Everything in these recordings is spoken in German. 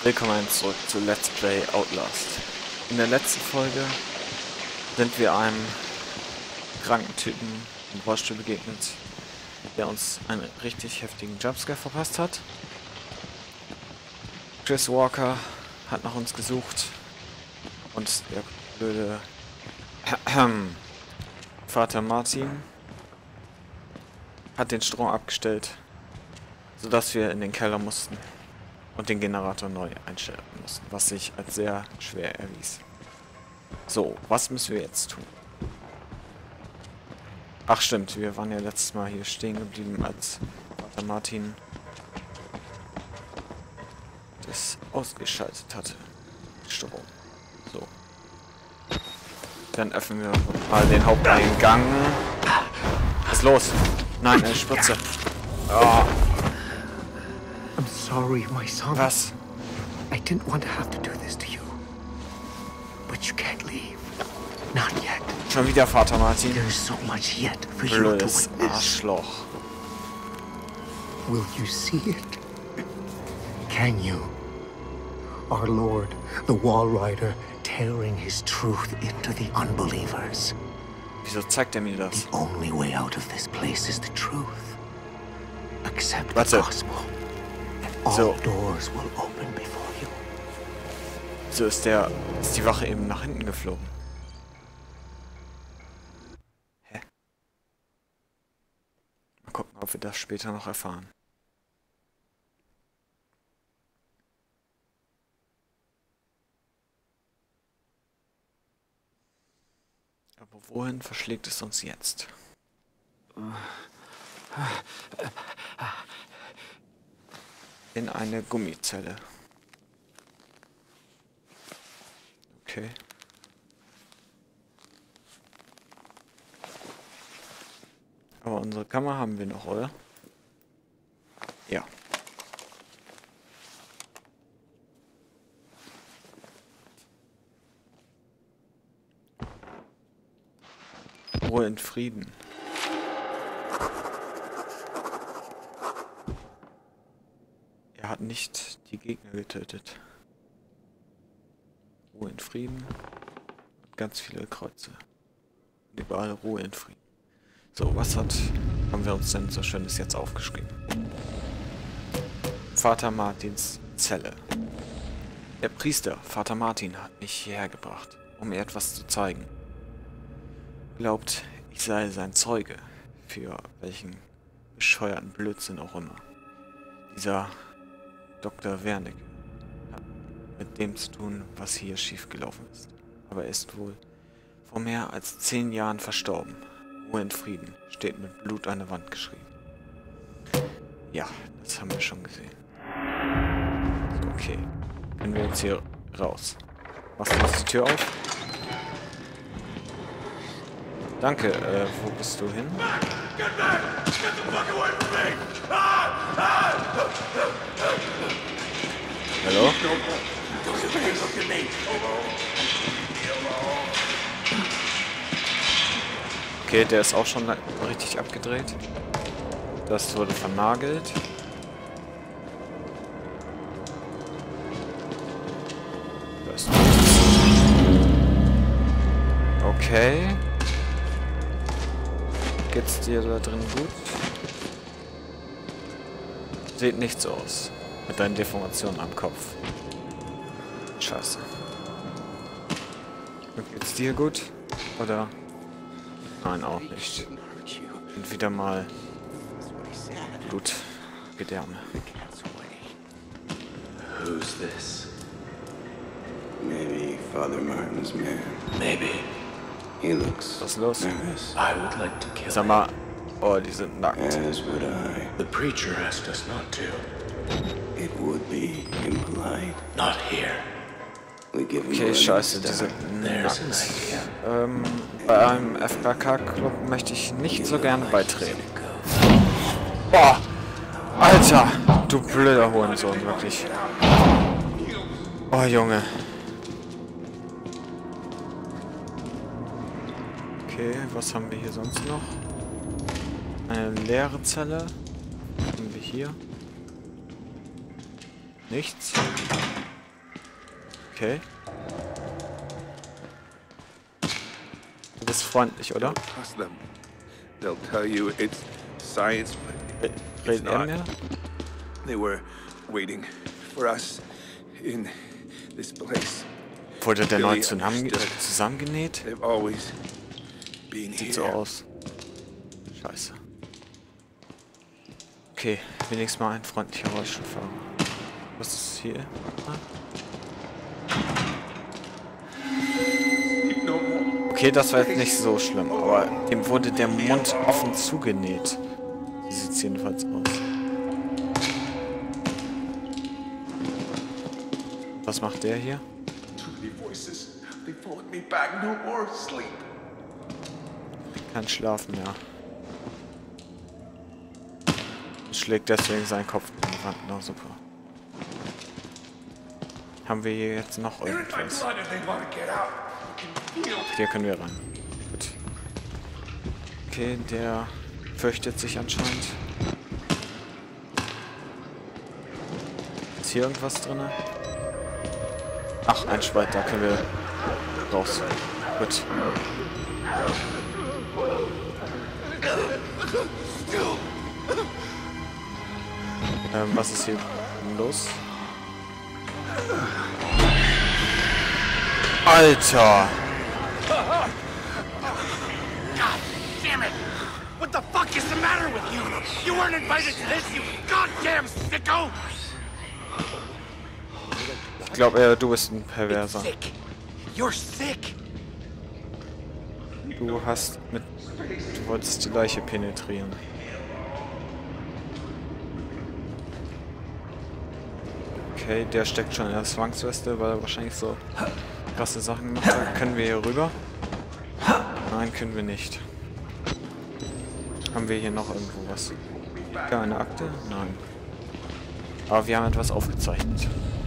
Willkommen zurück zu Let's Play Outlast. In der letzten Folge sind wir einem kranken Typen im Rollstuhl begegnet, der uns einen richtig heftigen Jumpscare verpasst hat. Chris Walker hat nach uns gesucht und der blöde Vater Martin hat den Strom abgestellt, sodass wir in den Keller mussten und den Generator neu einstellen mussten, was sich als sehr schwer erwies. So, was müssen wir jetzt tun? Ach stimmt, wir waren ja letztes Mal hier stehen geblieben, als Vater Martin das ausgeschaltet hatte. Strom. So. Dann öffnen wir mal den Haupteingang. Was ist los? Nein, eine Spritze. Oh. I'm sorry, my son. Was? I didn't want to have to do this to you. But you can't leave. Not yet. Schon wieder Vater Martin. There's so much yet for you to Blödes witness. Arschloch. Will you see it? Can you? Our Lord, the Wall Rider, tearing his truth into the unbelievers. Wieso zeigt er mir das? The only way out of this place is the truth. Accept Warte. the gospel, and all So. doors will open before you. So ist die Wache eben nach hinten geflogen. Hä? Mal gucken, ob wir das später noch erfahren. Aber wohin verschlägt es uns jetzt? In eine Gummizelle. Okay. Aber unsere Kammer haben wir noch, oder? Ja. Ruhe in Frieden. Er hat nicht die Gegner getötet. Ruhe in Frieden. Und ganz viele Kreuze. Und überall Ruhe in Frieden. So, was haben wir uns denn so Schönes jetzt aufgeschrieben? Vater Martins Zelle. Der Priester, Vater Martin, hat mich hierher gebracht, um mir etwas zu zeigen. Glaubt, ich sei sein Zeuge, für welchen bescheuerten Blödsinn auch immer. Dieser Dr. Wernicke hat mit dem zu tun, was hier schiefgelaufen ist. Aber er ist wohl vor mehr als 10 Jahren verstorben. Ruhe in Frieden, steht mit Blut an der Wand geschrieben. Ja, das haben wir schon gesehen. So, okay. Können wir jetzt hier raus? Machst du jetzt die Tür auf? Danke, wo bist du hin? Hallo? Okay, der ist auch schon richtig abgedreht. Das wurde vernagelt. Das okay. Geht's dir da drin gut? Sieht nicht so aus. Mit deinen Deformationen am Kopf. Scheiße. Und geht's dir gut? Oder? Nein, auch nicht. Und wieder mal Blutgedärme. Who's this? Maybe Father Martin's man. Maybe. He looks Was ist los? nervous. I would like to kill Sag him. mal. Oh, die sind nackt. As would I. The preacher asked us not to. It would be impolite. Not here. We give him Okay, blood scheiße, die instead. sind There's an nackt. idea. Bei einem FKK-Club möchte ich nicht so gern beitreten. Boah! Alter! Du blöder Hurensohn, wirklich. Oh, Junge. Okay, was haben wir hier sonst noch? Eine leere Zelle. Was haben wir hier? Nichts. Okay. Du bist freundlich, oder? Trust them. They'll tell you it's science, but it's Redet er not. mehr? They were waiting for us in this place. Wurde der neu Billy understood. zusammengenäht? They've always been Sieht so here. aus. Scheiße. Okay, wenigstens mal ein freundlicher Rollstuhlfahrer. Was ist hier? Ah. Okay, das war jetzt nicht so schlimm, aber dem wurde der Mund offen zugenäht. So sieht's jedenfalls aus. Was macht der hier? Kein Schlaf mehr. Schlägt deswegen seinen Kopf in die Wand. Na super. Haben wir hier jetzt noch irgendwas? Hier können wir rein. Gut. Okay, der fürchtet sich anscheinend. Ist hier irgendwas drin? Ach, ein Spalt, da können wir raus. Gut. Was ist hier los? Alter! God damn it! What the fuck is the matter with you? You weren't invited to this, you goddamn sicko! Ich glaube, du bist ein Perverser. Sick. You're sick. Du wolltest die Leiche penetrieren. Okay, der steckt schon in der Zwangsweste, weil er wahrscheinlich so krasse Sachen gemacht hat. Können wir hier rüber? Nein, können wir nicht. Haben wir hier noch irgendwo was? Ja, eine Akte? Nein. Aber wir haben etwas aufgezeichnet.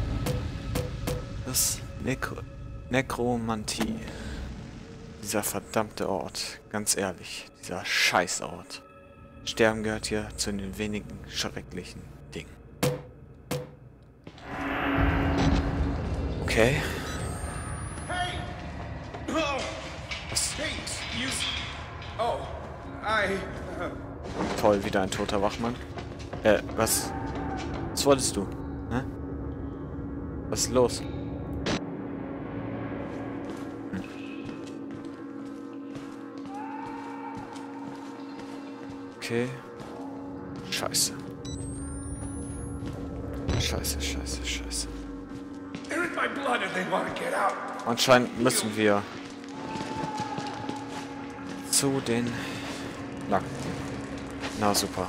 Das Nekromantie. Dieser verdammte Ort. Ganz ehrlich. Dieser Scheißort. Sterben gehört hier zu den wenigen schrecklichen Dingen. Okay. Was? Toll, wieder ein toter Wachmann. Was? Was wolltest du? Hä? Was ist los? Okay. Scheiße. Scheiße, scheiße, scheiße. Anscheinend müssen wir zu den Nackten. Na super.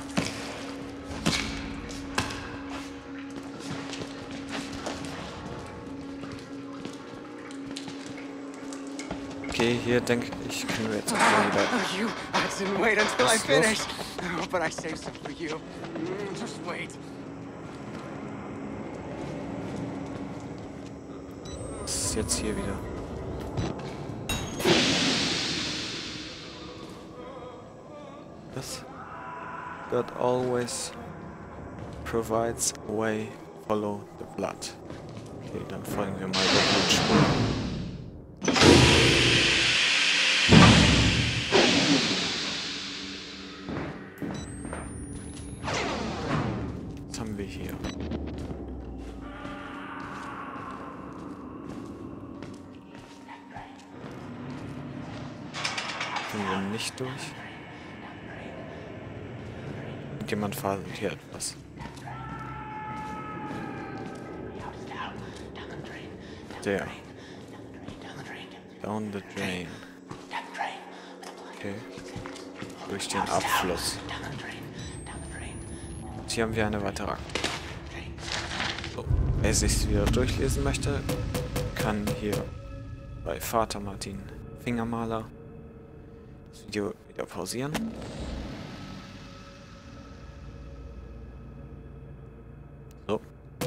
Okay, hier denke ich, können wir jetzt auch mal wieder. Oh, you didn't wait until I Was ist los? finished. Oh, but I saved some for you. Just wait. Was ist jetzt hier wieder? Was? God always provides a way, follow the blood. Okay, dann folgen wir mal der Blutspur. Was haben wir hier? Können wir nicht durch? Jemand faselt hier etwas. Der. Down the drain. Okay. Durch den Abfluss. Und hier haben wir eine weitere Akte. So. Wer sich wieder durchlesen möchte, kann hier bei Vater Martin Fingermaler das Video wieder pausieren. So.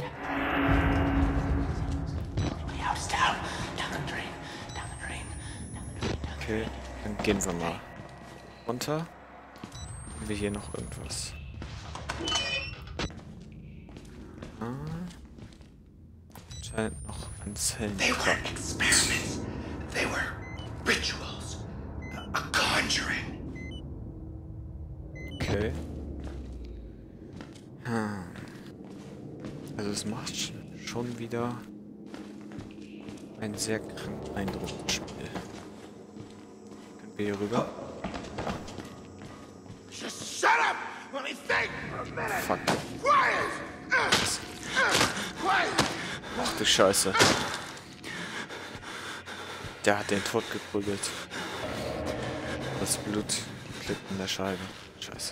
Okay, dann gehen wir mal runter. Haben wir hier noch irgendwas? Anscheinend noch ans Hellen. They weren't experiments. They were rituals. A conjuring. Okay. Also es macht schon wieder einen sehr kranken Eindruck, das Spiel. Können wir hier rüber? Just shut up! Let me think for a minute! Fuck. Quiet! Quiet! Ach du Scheiße. Der hat den Tod geprügelt. Das Blut klebt in der Scheibe. Scheiße.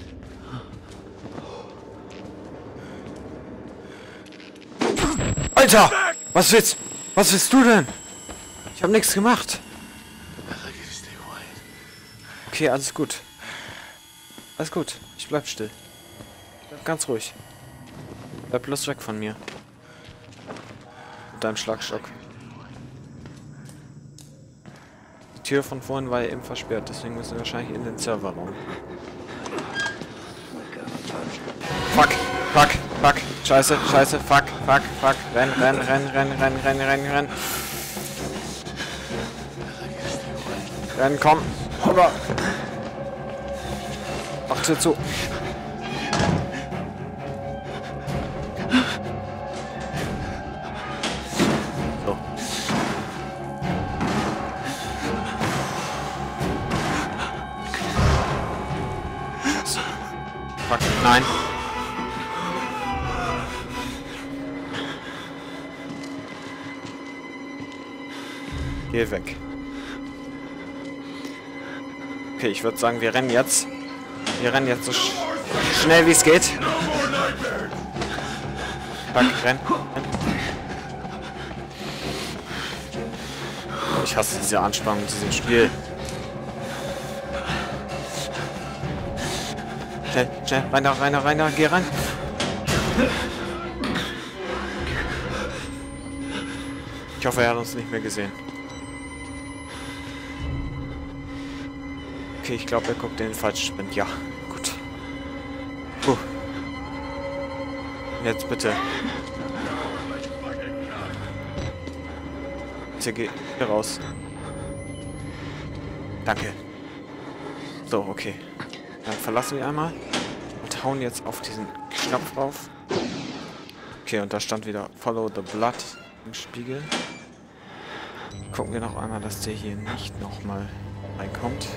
Alter! Was willst du denn? Ich habe nichts gemacht. Okay, alles gut. Alles gut. Ich bleib still. Bleib ganz ruhig. Bleib bloß weg von mir. Mit deinem Schlagstock. Die Tür von vorhin war ja eben versperrt, deswegen müssen wir wahrscheinlich in den Serverraum. Fuck, fuck, fuck, scheiße, scheiße, fuck, fuck, fuck, renn. Renn, komm, rüber. Mach Tür zu. So. Fuck, nein. Geh weg. Okay, ich würde sagen, wir rennen jetzt. Wir rennen jetzt so schnell wie es geht. Fuck, renn. Ich hasse diese Anspannung in diesem Spiel. Schnell, rein, geh rein. Ich hoffe, er hat uns nicht mehr gesehen. Okay, ich glaube, er guckt in den falschen Spind. Ja, gut. Jetzt bitte. Bitte geh hier raus. Danke. So, okay. Dann verlassen wir einmal und hauen jetzt auf diesen Knopf drauf. Okay, und da stand wieder Follow the Blood im Spiegel. Gucken wir noch einmal, dass der hier nicht nochmal reinkommt.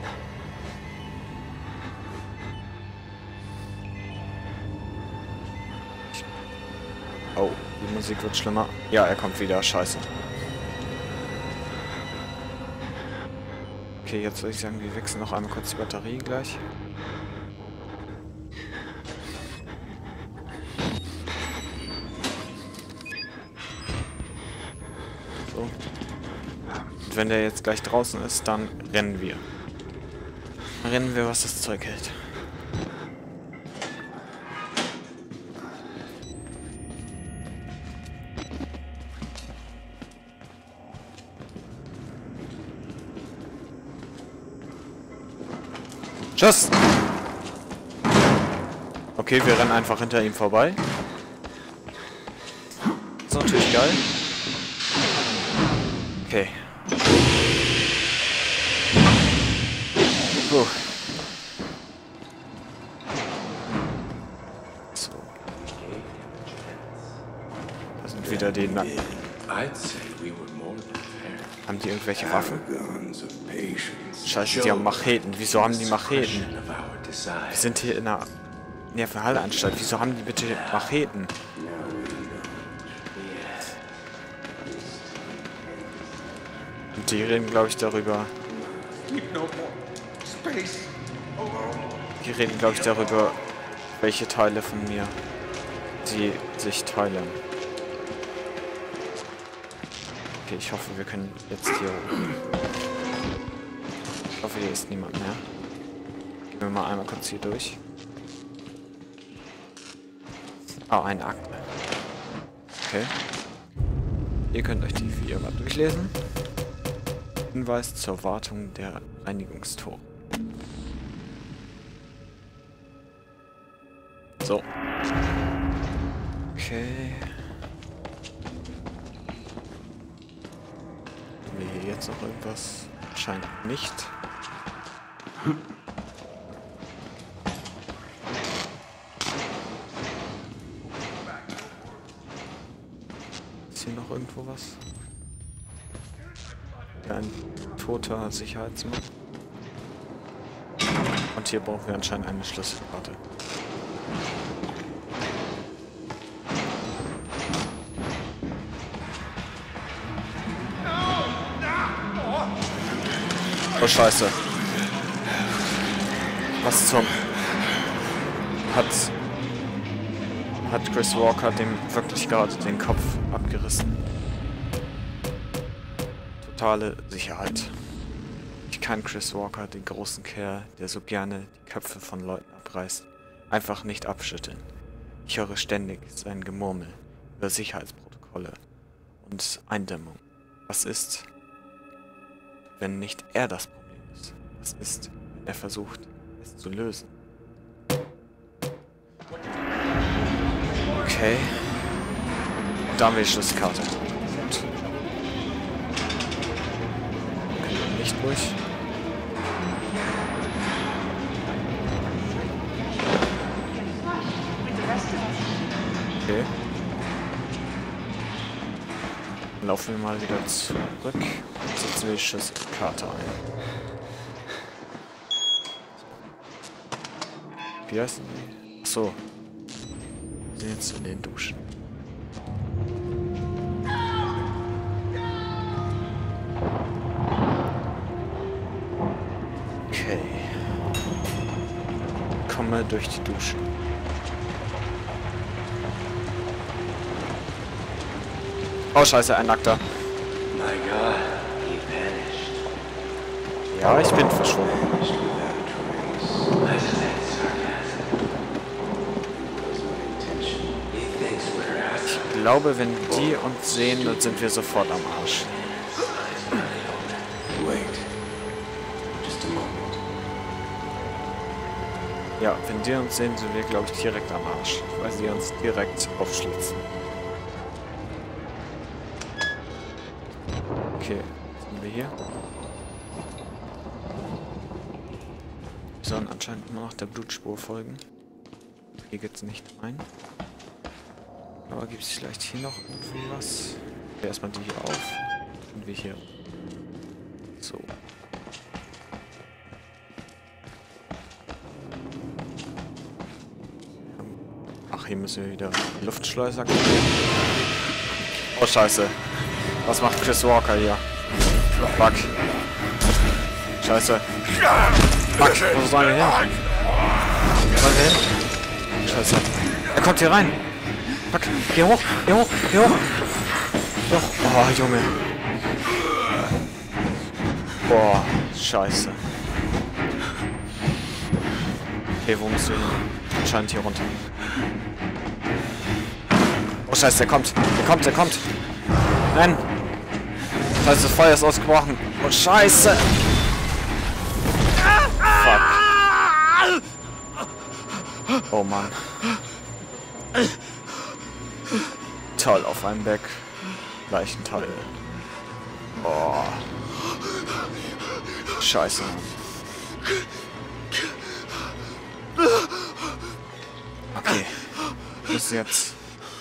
Oh, die Musik wird schlimmer. Ja, er kommt wieder. Scheiße. Okay, jetzt würde ich sagen, wir wechseln noch einmal kurz die Batterie gleich. So. Und wenn der jetzt gleich draußen ist, dann rennen wir. Rennen wir, was das Zeug hält. Tschüss! Okay, wir rennen einfach hinter ihm vorbei. Ist natürlich geil. Okay. So. Da sind wieder die Nacken. Haben die irgendwelche Waffen? Scheiße, die haben Macheten. Wieso haben die Macheten? Wir sind hier in einer Nervenheilanstalt. Wieso haben die bitte Macheten? Und die reden, glaube ich, darüber. Die reden, glaube ich, darüber, welche Teile von mir sie sich teilen. Okay, ich hoffe, wir können jetzt hier... Ich hoffe, hier ist niemand mehr. Gehen wir mal einmal kurz hier durch. Oh, ein Akte. Okay. Ihr könnt euch die Videos mal durchlesen. Hinweis zur Wartung der Reinigungstore. So. Okay. jetzt noch irgendwas? Scheint nicht. Ist hier noch irgendwo was? Ja, ein toter Sicherheitsmann. Und hier brauchen wir anscheinend eine Schlüsselkarte. Oh Scheiße. Was zum... Hat Chris Walker dem wirklich gerade den Kopf abgerissen. Totale Sicherheit. Ich kann Chris Walker, den großen Kerl, der so gerne die Köpfe von Leuten abreißt, einfach nicht abschütteln. Ich höre ständig sein Gemurmel über Sicherheitsprotokolle und Eindämmung. Was ist, wenn nicht er das Problem ist? Was ist, wenn er versucht, es zu lösen? Okay. Und da haben wir die Schlüsselkarte. Gut. Können wir nicht durch. Okay. Dann laufen wir mal wieder zurück und setzen wir die Schlüsselkarte ein. Wie heißen die? Achso. Wir sind jetzt in den Duschen. Okay. Komme durch die Duschen. Oh Scheiße, ein Nackter. My God, he vanished. Ja, ich bin verschwunden. Vanished without a trace. I said sarcasm. It was my intention. He thinks we're out. Ich glaube, wenn die uns sehen, dann sind wir sofort am Arsch. Wait. Just a moment. Ja, wenn die uns sehen, sind wir, glaube ich, direkt am Arsch. Weil sie uns direkt aufschlitzen. Okay, sind wir hier? Wir sollen anscheinend immer noch der Blutspur folgen. Hier geht's nicht rein. Aber gibt es vielleicht hier noch irgendwie was? Okay, erstmal die hier auf. Und wir hier. So. Ach, hier müssen wir wieder Luftschleuse aktivieren. Oh, Scheiße. Was macht Chris Walker hier? Fuck. Scheiße. Fuck, wo sollen wir hin? Wo sollen wir hin? Scheiße. Er kommt hier rein. Fuck. Geh hoch, geh hoch, geh hoch. Doch. Oh, Junge. Boah, scheiße. Okay, wo musst du hin? Anscheinend hier runter. Oh, Scheiße, der kommt. Der kommt, der kommt. Nein. Scheiße, das Feuer ist ausgebrochen. Oh, Scheiße. Fuck. Oh, Mann. Toll, auf einem Berg. Leichenteil. Oh. Scheiße. Okay. Ich muss jetzt...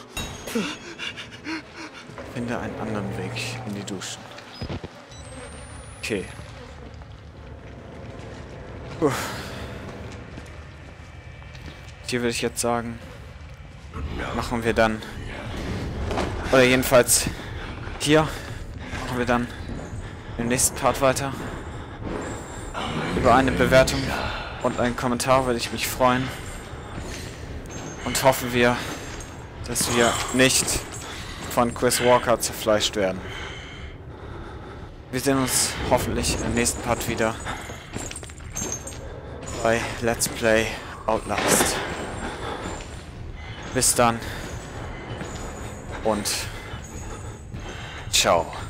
Finde einen anderen Weg in die Duschen. Okay. Hier würde ich jetzt sagen, machen wir dann, oder jedenfalls hier machen wir dann im nächsten Part weiter. Über eine Bewertung und einen Kommentar würde ich mich freuen. Und hoffen wir, dass wir nicht von Chris Walker zerfleischt werden. Wir sehen uns hoffentlich im nächsten Part wieder bei Let's Play Outlast. Bis dann und ciao.